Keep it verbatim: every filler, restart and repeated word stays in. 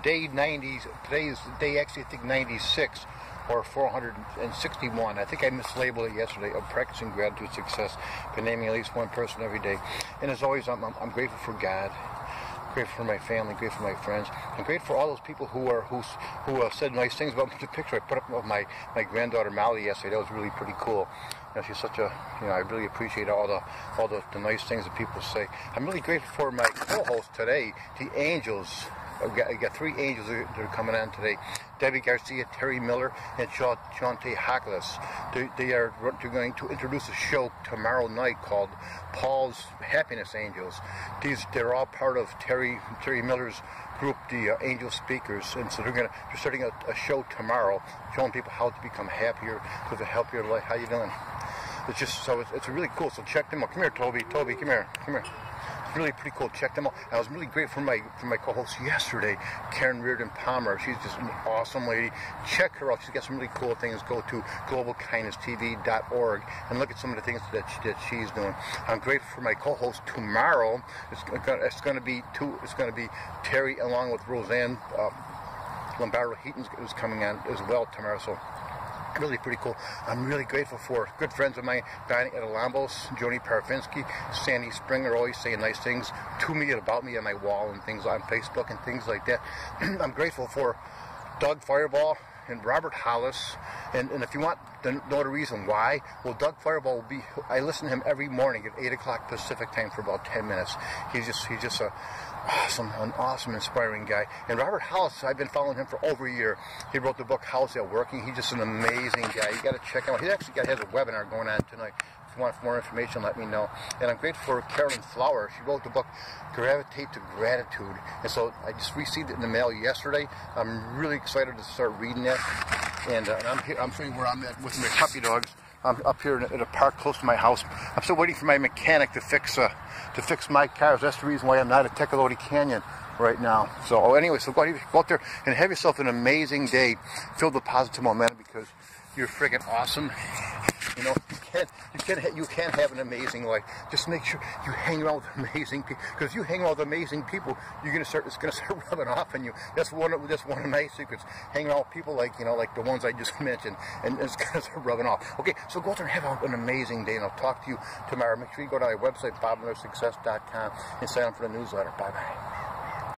day ninety. Today is day actually I think ninety-six or four hundred sixty-one. I think I mislabeled it yesterday, of practicing gratitude success by naming at least one person every day. And as always, I'm, I'm, I'm grateful for God, grateful for my family, grateful for my friends. I'm grateful for all those people who are who who uh, said nice things about the picture I put up of my my granddaughter Molly yesterday. That was really pretty cool. You know, she's such a, you know, I really appreciate all the all the, the nice things that people say. I'm really grateful for my co-host today, the Angels. I've got, I've got three angels that are coming on today. Debbie Garcia, Terry Miller, and Sean Harkness. They, they are they're going to introduce a show tomorrow night called Paul's Happiness Angels. These they're all part of Terry Terry Miller's group, the uh, Angel Speakers, and so they're gonna they're starting a, a show tomorrow, showing people how to become happier, live a healthier life. How you doing? It's just so it's, it's really cool. So check them out. Come here, Toby. Toby, come here. Come here. Really pretty cool. Check them out. I was really great for my for my co-host yesterday, Karen Reardon Palmer. She's just an awesome lady. Check her out. She's got some really cool things. Go to global kindness t v dot org and look at some of the things that, she, that she's doing. I'm grateful for my co-host tomorrow. It's gonna, it's going to be two. It's going to be Terry along with Roseanne uh, Lombardo Heaton is coming on as well tomorrow. So. Really pretty cool. I'm really grateful for good friends of mine dining at Alambos, Joni Parfinsky, Sandy Springer, always saying nice things to me about me on my wall and things on Facebook and things like that. I'm grateful for Doug Fireball and Robert Hollis, and, and if you want to know the reason why, well, Doug Fireball will be, I listen to him every morning at eight o'clock Pacific time for about ten minutes. He's just, he's just a awesome, an awesome, inspiring guy. And Robert Hollis, I've been following him for over a year. He wrote the book, How's That Working? He's just an amazing guy. You got to check him out. He actually got, has a webinar going on tonight. If you want more information, let me know. And I'm grateful for Carolyn Flower. She wrote the book, Gravitate to Gratitude. And so I just received it in the mail yesterday. I'm really excited to start reading that. And, uh, and I'm here, I'm showing you where I'm at with my puppy dogs. I'm up here at a park close to my house. I'm still waiting for my mechanic to fix uh, to fix my cars. That's the reason why I'm not at Tecolote Canyon right now. So oh, anyway, so go out, go out there and have yourself an amazing day filled with positive momentum, because you're freaking awesome. You know, you can't, you can't, you can't have an amazing life. Just make sure you hang around with amazing people. Because if you hang around with amazing people, you're gonna start. It's gonna start rubbing off on you. That's one. Of, that's one of my secrets. Hang around with people like you know, like the ones I just mentioned, and it's gonna start rubbing off. Okay, so go out there and have an amazing day, and I'll talk to you tomorrow. Make sure you go to my website, bob miller success dot com, and sign up for the newsletter. Bye bye.